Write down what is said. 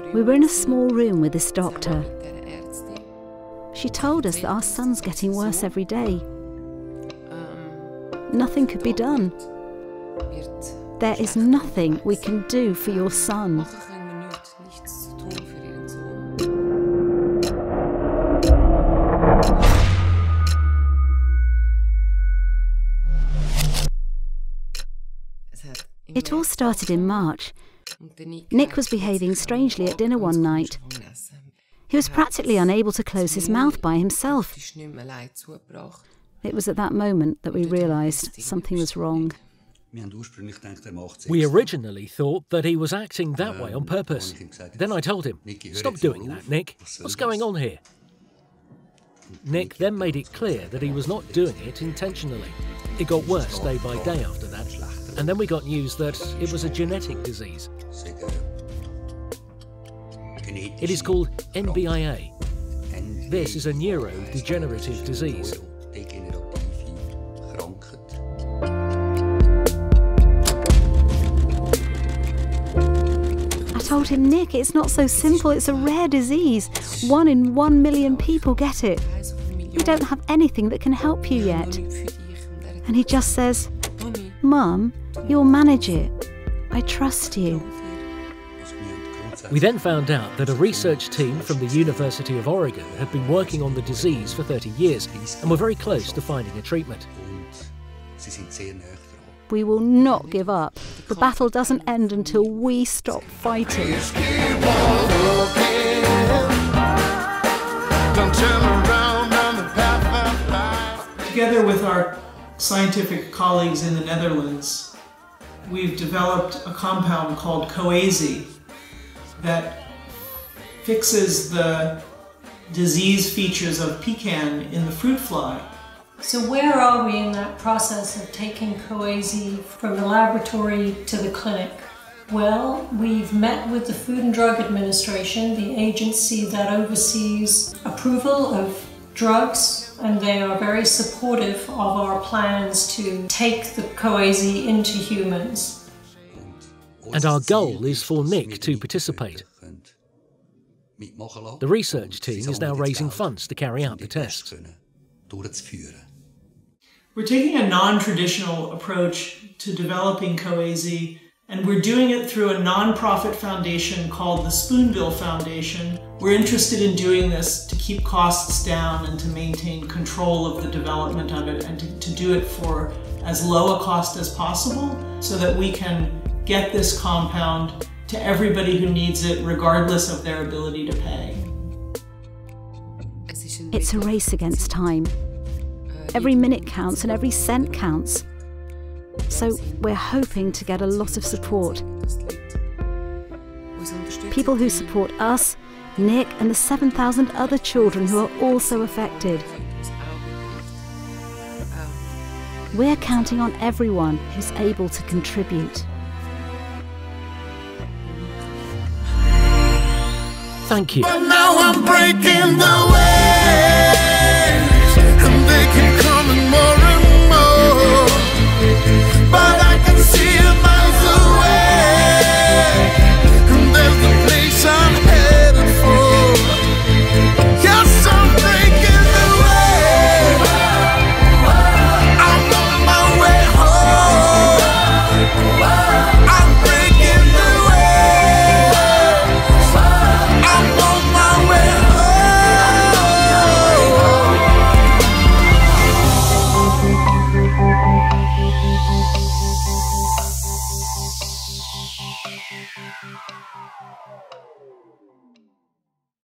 We were in a small room with this doctor. She told us that our son's getting worse every day. Nothing could be done. There is nothing we can do for your son. It all started in March. Nick was behaving strangely at dinner one night. He was practically unable to close his mouth by himself. It was at that moment that we realised something was wrong. We originally thought that he was acting that way on purpose. Then I told him, "Stop doing that, Nick. What's going on here?" Nick then made it clear that he was not doing it intentionally. It got worse day by day after that. And then we got news that it was a genetic disease. It is called NBIA. This is a neurodegenerative disease. I told him, Nick, it's not so simple. It's a rare disease. 1 in 1 million people get it. We don't have anything that can help you yet. And he just says, "Mum, you'll manage it. I trust you." We then found out that a research team from the University of Oregon had been working on the disease for 30 years and were very close to finding a treatment. We will not give up. The battle doesn't end until we stop fighting. Together with our scientific colleagues in the Netherlands, we've developed a compound called Coazy that fixes the disease features of pecan in the fruit fly. So where are we in that process of taking Coazy from the laboratory to the clinic? Well, we've met with the Food and Drug Administration, the agency that oversees approval of drugs, and they are very supportive of our plans to take the Coazy into humans. And our goal is for Nick to participate. The research team is now raising funds to carry out the tests. We're taking a non-traditional approach to developing Coazy, and we're doing it through a non-profit foundation called the Spoonbill Foundation. We're interested in doing this to keep costs down and to maintain control of the development of it, and to do it for as low a cost as possible so that we can get this compound to everybody who needs it, regardless of their ability to pay. It's a race against time. Every minute counts and every cent counts. So we're hoping to get a lot of support. People who support us, Nick, and the 7,000 other children who are also affected. We're counting on everyone who's able to contribute. Thank you. But now I'm breaking the waves, and they can